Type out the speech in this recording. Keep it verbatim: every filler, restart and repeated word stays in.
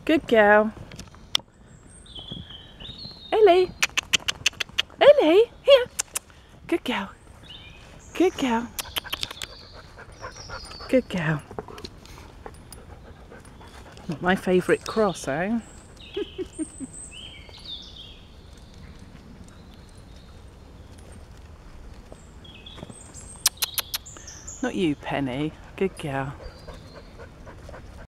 Good girl. Ellie. Ellie, here. Good girl. Good girl. Good girl. Not my favourite cross, eh? Not you, Penny. Good girl.